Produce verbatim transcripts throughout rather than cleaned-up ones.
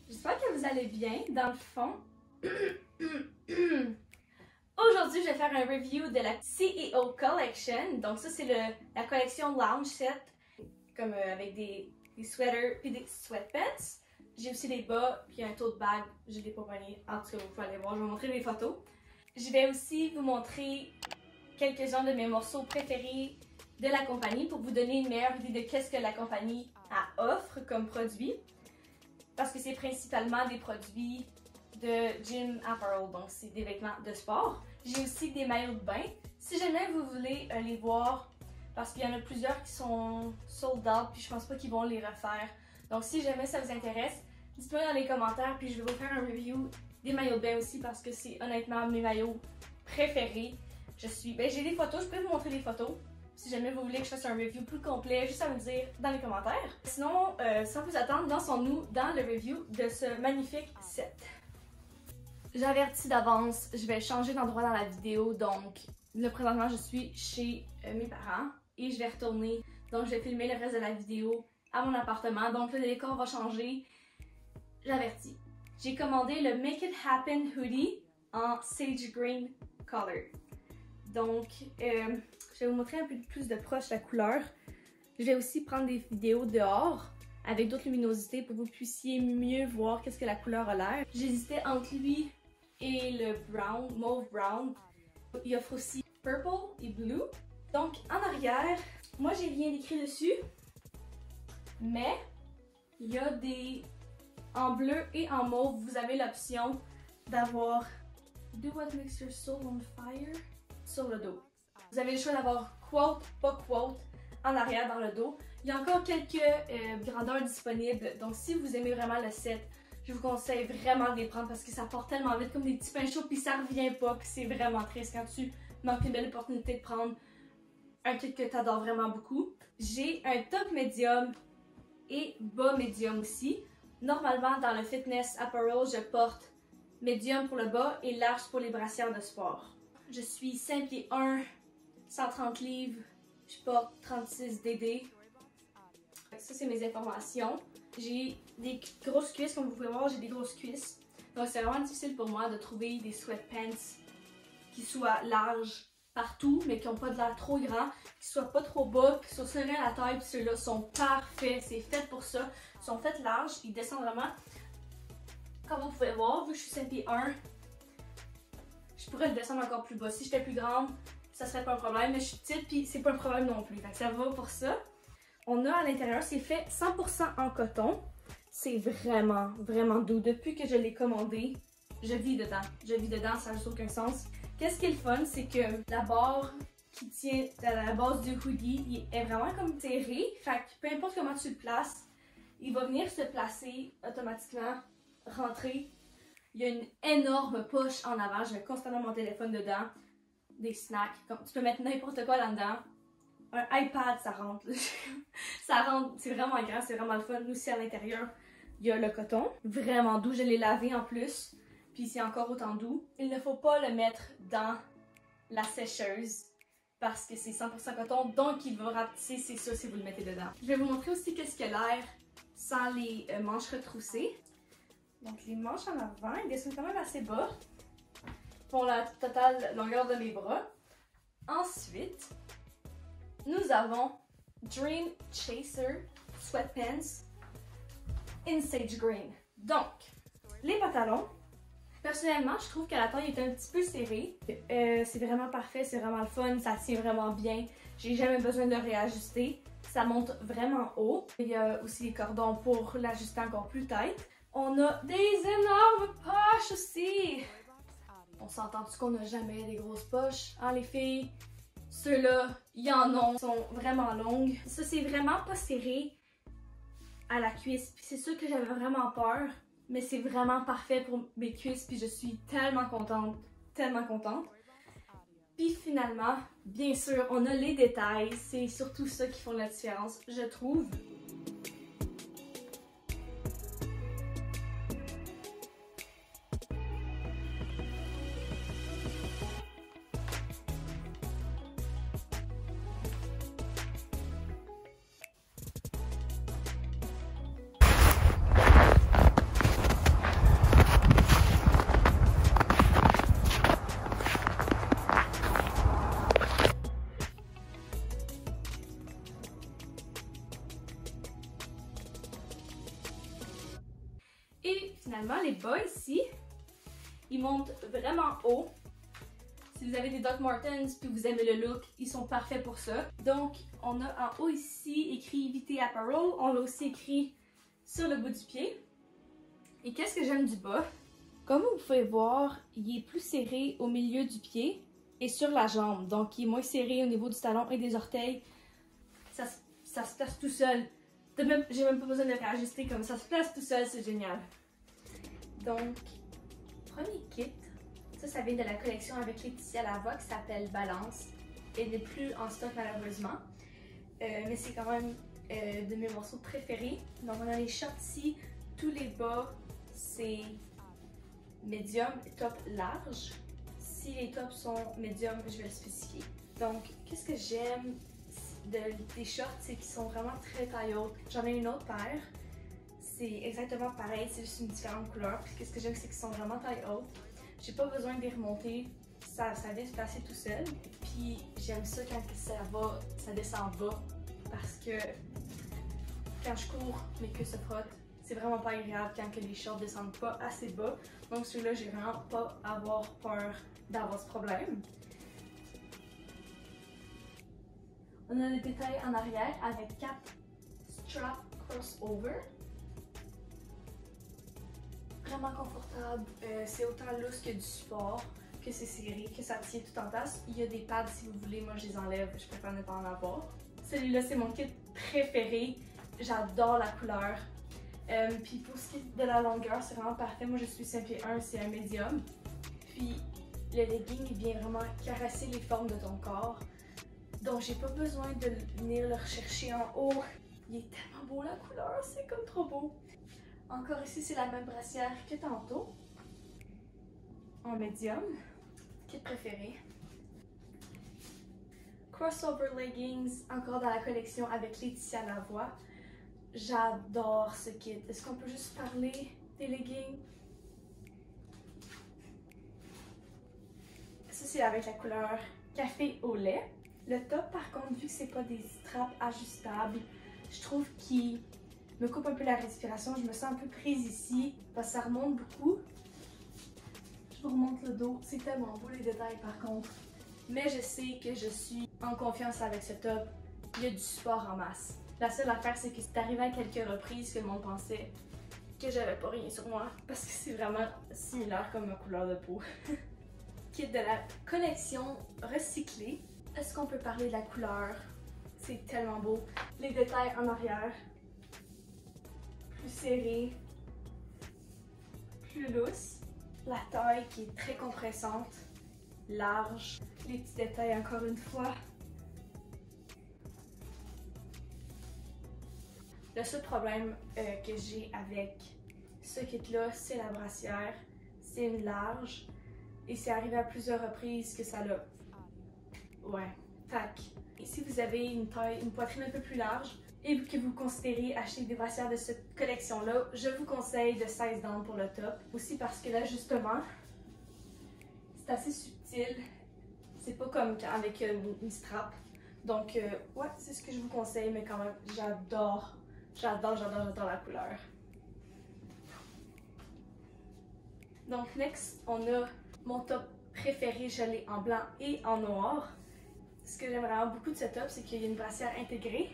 J'espère que vous allez bien, dans le fond. Aujourd'hui, je vais faire un review de la C E O Collection. Donc ça, c'est la collection Lounge Set, comme euh, avec des, des sweaters et des sweatpants. J'ai aussi des bas, puis un tote bag. Je ne l'ai pas pogné. En tout cas, vous pouvez aller voir, je vais vous montrer des photos. Je vais aussi vous montrer quelques-uns de mes morceaux préférés de la compagnie pour vous donner une meilleure idée de qu'est-ce que la compagnie offre comme produit. Parce que c'est principalement des produits de gym apparel, donc c'est des vêtements de sport. J'ai aussi des maillots de bain. Si jamais vous voulez euh, les voir, parce qu'il y en a plusieurs qui sont sold out, puis je pense pas qu'ils vont les refaire. Donc si jamais ça vous intéresse, dites-moi dans les commentaires, puis je vais vous faire un review des maillots de bain aussi, parce que c'est honnêtement mes maillots préférés. Je suis, ben j'ai des photos, je peux vous montrer des photos. Si jamais vous voulez que je fasse un review plus complet, juste à me dire dans les commentaires. Sinon, euh, sans plus attendre, lançons-nous dans le review de ce magnifique set. J'avertis d'avance, je vais changer d'endroit dans la vidéo, donc là présentement je suis chez euh, mes parents et je vais retourner, donc je vais filmer le reste de la vidéo à mon appartement, donc le décor va changer. J'avertis. J'ai commandé le Make It Happen Hoodie en Sage Green Color. Donc, euh, je vais vous montrer un peu plus de proche la couleur. Je vais aussi prendre des vidéos dehors avec d'autres luminosités pour que vous puissiez mieux voir qu'est-ce que la couleur a l'air. J'hésitais entre lui et le brown, mauve brown. Il offre aussi purple et blue. Donc, en arrière, moi j'ai rien écrit dessus, mais il y a des... En bleu et en mauve, vous avez l'option d'avoir Do What Makes Your Soul on Fire sur le dos. Vous avez le choix d'avoir quote, pas quote, en arrière dans le dos. Il y a encore quelques euh, grandeurs disponibles, donc si vous aimez vraiment le set, je vous conseille vraiment de les prendre parce que ça part tellement vite comme des petits pains chauds puis ça revient pas, puis c'est vraiment triste quand tu manques une belle opportunité de prendre un kit que tu adores vraiment beaucoup. J'ai un top médium et bas médium aussi. Normalement, dans le fitness apparel, je porte médium pour le bas et large pour les brassières de sport. Je suis cinq pieds un, cent trente livres, je porte trente-six D D. Ça, c'est mes informations. J'ai des grosses cuisses, comme vous pouvez voir, j'ai des grosses cuisses. Donc, c'est vraiment difficile pour moi de trouver des sweatpants qui soient larges partout, mais qui n'ont pas de l'air trop grand, qui soient pas trop bas, qui soient serrés à la taille, puis ceux-là sont parfaits. C'est fait pour ça. Ils sont faits larges, ils descendent vraiment. Comme vous pouvez voir, vu que je suis cinq pieds un, je pourrais le descendre encore plus bas. Si j'étais plus grande, ça serait pas un problème, mais je suis petite puis c'est pas un problème non plus. Donc ça va pour ça. On a à l'intérieur, c'est fait cent pour cent en coton. C'est vraiment, vraiment doux. Depuis que je l'ai commandé, je vis dedans. Je vis dedans, ça n'a juste aucun sens. Qu'est-ce qui est le fun, c'est que la barre qui tient à la base du hoodie est vraiment comme serrée. Fait que peu importe comment tu le places, il va venir se placer automatiquement, rentrer. Il y a une énorme poche en avant, je mets constamment mon téléphone dedans, des snacks, comme tu peux mettre n'importe quoi là-dedans. Un iPad, ça rentre. Ça rentre, c'est vraiment grand, c'est vraiment le fun. Nous aussi à l'intérieur, il y a le coton, vraiment doux, je l'ai lavé en plus, puis c'est encore autant doux. Il ne faut pas le mettre dans la sécheuse parce que c'est cent pour cent coton, donc il va rapetisser, c'est ça si vous le mettez dedans. Je vais vous montrer aussi qu'est-ce que l'air sans les euh, manches retroussées. Donc les manches en avant, ils descendent quand même assez bas pour la totale longueur de mes bras. Ensuite, nous avons Dream Chaser Sweatpants in Sage Green. Donc, les pantalons, personnellement, je trouve que la taille est un petit peu serrée. Euh, c'est vraiment parfait, c'est vraiment le fun, ça tient vraiment bien. J'ai jamais besoin de réajuster. Ça monte vraiment haut. Il y a aussi des cordons pour l'ajuster encore plus tight. On a des énormes poches aussi! On s'entend-tu qu'on n'a jamais des grosses poches, hein les filles? Ceux-là, il y en a, sont vraiment longues. Ça, c'est vraiment pas serré à la cuisse. Puis c'est sûr que j'avais vraiment peur, mais c'est vraiment parfait pour mes cuisses. Puis je suis tellement contente, tellement contente. Puis finalement, bien sûr, on a les détails. C'est surtout ça qui font la différence, je trouve. Et finalement, les bas ici, ils montent vraiment haut. Si vous avez des Doc Martens puis vous aimez le look, ils sont parfaits pour ça. Donc, on a en haut ici écrit V T Apparel. On l'a aussi écrit sur le bout du pied. Et qu'est-ce que j'aime du bas? Comme vous pouvez voir, il est plus serré au milieu du pied et sur la jambe. Donc, il est moins serré au niveau du talon et des orteils. Ça, ça se place tout seul. J'ai même, même pas besoin de réajuster comme ça. Ça se place tout seul, c'est génial. Donc, premier kit. Ça, ça vient de la collection avec Laetitia Lavoie qui s'appelle Balance. Elle n'est plus en stock malheureusement. Euh, mais c'est quand même euh, de mes morceaux préférés. Donc, on a les shorts ici. Tous les bas, c'est médium et top large. Si les tops sont médium, je vais le spécifier. Donc, qu'est-ce que j'aime de, des shorts, c'est qu'ils sont vraiment très taille haute. J'en ai une autre paire. C'est exactement pareil, c'est juste une différente couleur. Puis qu'est-ce que j'aime, c'est qu'ils sont vraiment taille haute. J'ai pas besoin de les remonter. Ça, ça vient se placer tout seul. Puis j'aime ça quand ça va, ça descend bas. Parce que quand je cours, mes queues se frottent. C'est vraiment pas agréable quand que les shorts descendent pas assez bas. Donc celui-là, j'ai vraiment pas à avoir peur d'avoir ce problème. On a des détails en arrière avec quatre straps crossover. Vraiment confortable. Euh, c'est autant loose que du support, que c'est serré, que ça tient tout en place. Il y a des pads si vous voulez, moi je les enlève, je préfère ne pas en avoir. Celui-là, c'est mon kit préféré. J'adore la couleur. Euh, puis pour ce qui est de la longueur, c'est vraiment parfait. Moi je suis cinq pieds un, c'est un médium. Puis le legging il vient vraiment caresser les formes de ton corps. Donc j'ai pas besoin de venir le rechercher en haut. Il est tellement beau la couleur, c'est comme trop beau. Encore ici, c'est la même brassière que tantôt. En médium. Kit préféré. Crossover leggings, encore dans la collection avec Laetitia Lavoie. J'adore ce kit. Est-ce qu'on peut juste parler des leggings? Ça, c'est avec la couleur café au lait. Le top, par contre, vu que c'est pas des straps ajustables, je trouve qu'il me coupe un peu la respiration. Je me sens un peu prise ici parce que ça remonte beaucoup. Je vous remonte le dos. C'est tellement beau les détails, par contre. Mais je sais que je suis en confiance avec ce top. Il y a du support en masse. La seule affaire, c'est que c'est arrivé à quelques reprises que le monde pensait que j'avais pas rien sur moi parce que c'est vraiment similaire comme ma couleur de peau. Kit de la collection recyclée. Est-ce qu'on peut parler de la couleur? C'est tellement beau. Les détails en arrière. Plus serré. Plus lousse. La taille qui est très compressante. Large. Les petits détails encore une fois. Le seul problème euh, que j'ai avec ce kit-là, c'est la brassière. C'est une large. Et c'est arrivé à plusieurs reprises que ça l'a... Ouais. Tac. Et si vous avez une taille, une poitrine un peu plus large et que vous considérez acheter des brassières de cette collection-là, je vous conseille de seize down pour le top. Aussi parce que l'ajustement, c'est assez subtil. C'est pas comme avec une, une strap. Donc, euh, ouais, c'est ce que je vous conseille, mais quand même, j'adore. J'adore, j'adore, j'adore la couleur. Donc, next, on a mon top préféré, je l'ai en blanc et en noir. Ce que j'aime vraiment beaucoup de ce top, c'est qu'il y a une brassière intégrée.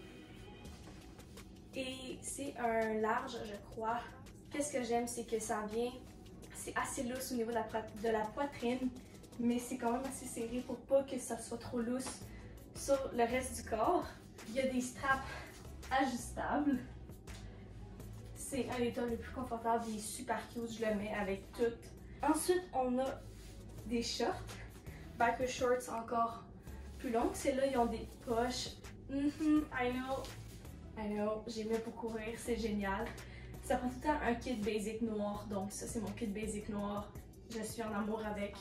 Et c'est un large, je crois. Qu'est-ce que j'aime, c'est que ça vient, c'est assez lousse au niveau de la, de la poitrine, mais c'est quand même assez serré pour pas que ça soit trop lousse sur le reste du corps. Il y a des straps ajustables. C'est un des tops les plus confortables, il est super cute, je le mets avec tout. Ensuite, on a des shorts, biker shorts encore plus longues. Celles-là, ils ont des poches. Mm-hmm, I know, I know, j'aimais beaucoup courir, c'est génial. Ça prend tout le temps un kit basic noir, donc ça c'est mon kit basic noir. Je suis en amour avec.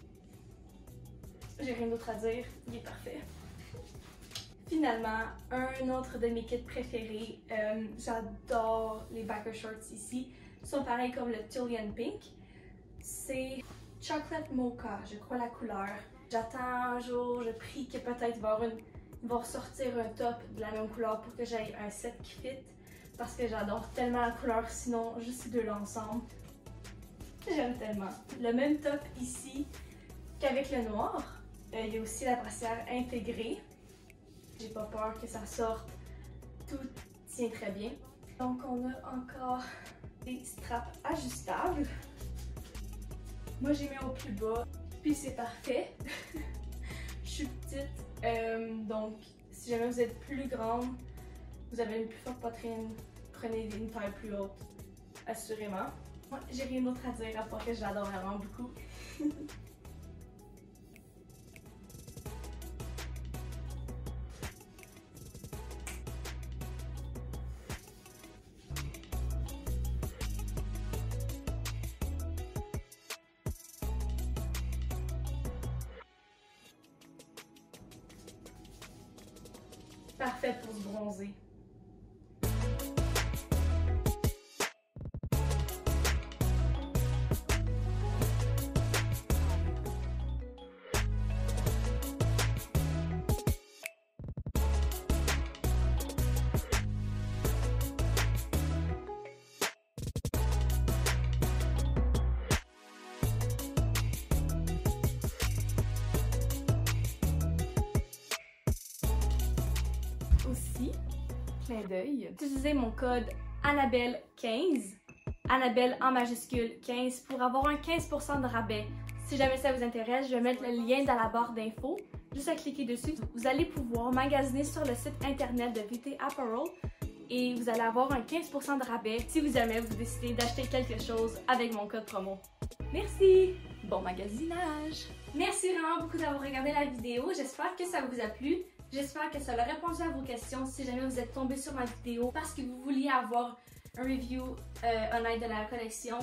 J'ai rien d'autre à dire, il est parfait. Finalement, un autre de mes kits préférés, euh, j'adore les biker shorts ici. Ils sont pareils comme le Tullian Pink. C'est Chocolate Mocha, je crois la couleur. J'attends un jour, je prie que peut-être il va y avoir une, il va ressortir un top de la même couleur pour que j'aille un set qui fit. parce que j'adore tellement la couleur, sinon juste ces deux-là ensemble. J'aime tellement. Le même top ici qu'avec le noir. Euh, il y a aussi la brassière intégrée. J'ai pas peur que ça sorte. Tout tient très bien. Donc on a encore des straps ajustables. Moi j'ai mis au plus bas, puis c'est parfait. Je suis petite, euh, donc si jamais vous êtes plus grande, vous avez une plus forte poitrine, prenez une taille plus haute, assurément. Moi j'ai rien d'autre à dire à part que je l'adore vraiment beaucoup. Parfait pour se bronzer. Aussi, clin d'œil, utilisez mon code Annabelle quinze, Annabelle en majuscule quinze pour avoir un quinze pour cent de rabais. Si jamais ça vous intéresse, je vais mettre le lien dans la barre d'infos. Juste à cliquer dessus, vous allez pouvoir magasiner sur le site internet de V T Apparel et vous allez avoir un quinze pour cent de rabais si vous jamais vous décidez d'acheter quelque chose avec mon code promo. Merci! Bon magasinage! Merci vraiment beaucoup d'avoir regardé la vidéo. J'espère que ça vous a plu. J'espère que ça a répondu à vos questions si jamais vous êtes tombé sur ma vidéo parce que vous vouliez avoir un review euh, honnête de la collection.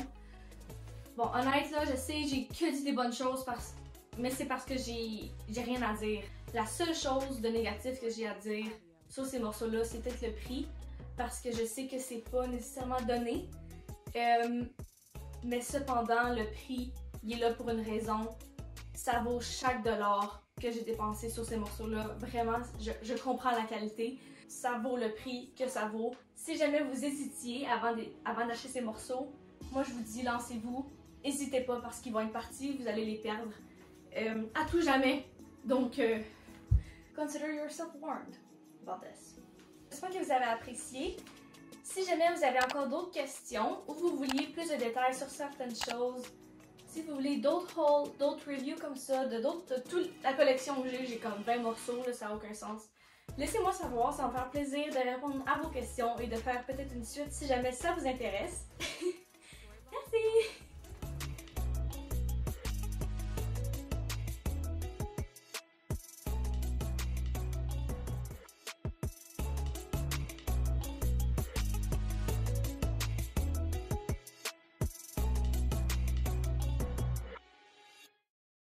Bon, honnête là, je sais, j'ai que dit des bonnes choses, parce... mais c'est parce que j'ai rien à dire. La seule chose de négatif que j'ai à dire sur ces morceaux-là, c'est peut-être le prix, parce que je sais que c'est pas nécessairement donné. Euh, mais cependant, le prix, il est là pour une raison. Ça vaut chaque dollar que j'ai dépensé sur ces morceaux-là. Vraiment, je, je comprends la qualité. Ça vaut le prix que ça vaut. Si jamais vous hésitiez avant de, avant d'acheter ces morceaux, moi je vous dis, lancez-vous. N'hésitez pas parce qu'ils vont être partis, vous allez les perdre euh, à tout jamais. Donc, euh, consider yourself warned about this. J'espère que vous avez apprécié. Si jamais vous avez encore d'autres questions ou vous vouliez plus de détails sur certaines choses, si vous voulez d'autres hauls, d'autres reviews comme ça, de d'autres, de toute la collection que j'ai, j'ai comme vingt morceaux, là, ça n'a aucun sens. Laissez-moi savoir, ça va me faire plaisir de répondre à vos questions et de faire peut-être une suite si jamais ça vous intéresse.